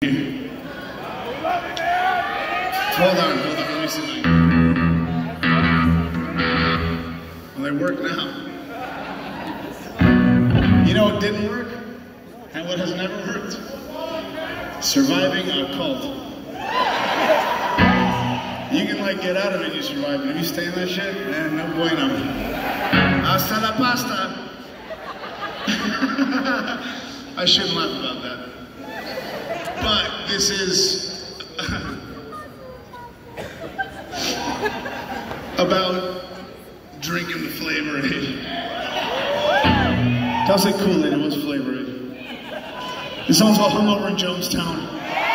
Hold on, let me see my... Well, they work now. You know what didn't work? And what has never worked? Surviving a cult. You can like get out of it, you survive, but if you stay in that shit, man, no bueno. Hasta la pasta. I shouldn't laugh about that. But this is about drinking the Flavor-Aid. Don't say Kool-Aid, it was Flavor-Aid. This song's all hung over in Jonestown.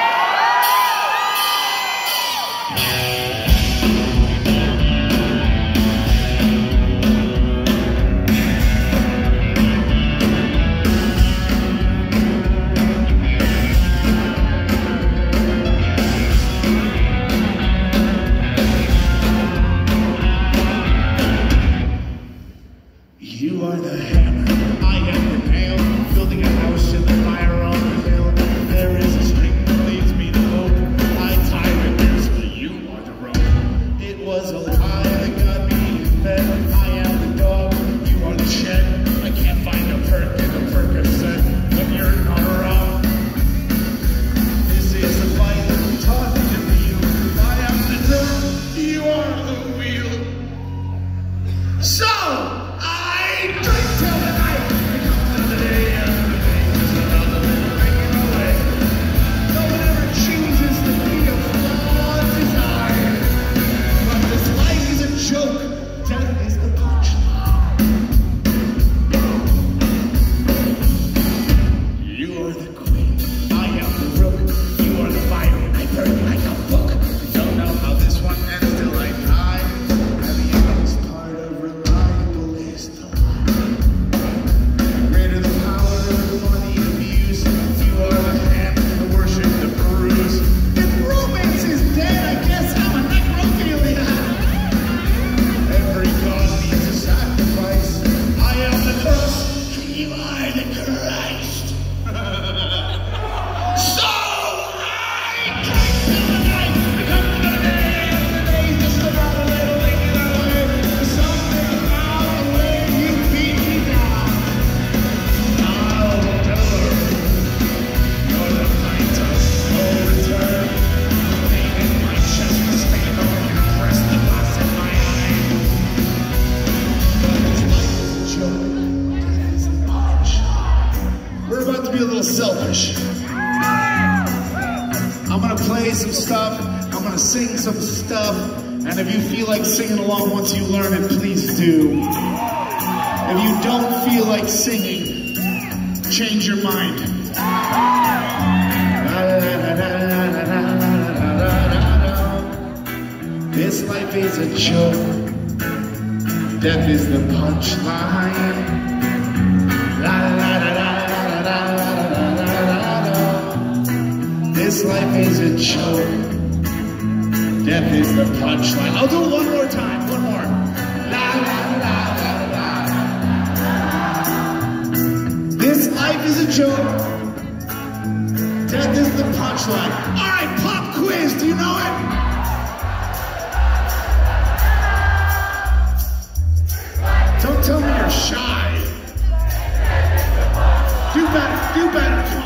You are the hammer, I am the nail, building a house in the fire on the hill. There is a string that leads me to hope. I tie the noose, but you are the rope. It was a lie that got me in bed. I am the dog, you are the shed. I can't find a perk in the Percocet, but you're not wrong. This is the fight that we taught me to feel. I am the drum, you are the wheel. So, drink till the night, it comes to the day, and the day is another little breaking away. No one ever chooses to be a flawed desire. But this life is a joke, death is the punchline. You are the queen, I am the rook. You are the fire, and I burn like a book. I don't know how this one ends till I die. And the youngest part of reliable is the selfish. I'm gonna play some stuff, I'm gonna sing some stuff, and if you feel like singing along once you learn it, please do. If you don't feel like singing, change your mind. This life is a joke, death is the punchline. This life is a joke, death is the punchline. I'll do it one more time, one more. This life is a joke, death is the punchline. All right, pop quiz, do you know it? Don't tell me you're shy. Do better, do better.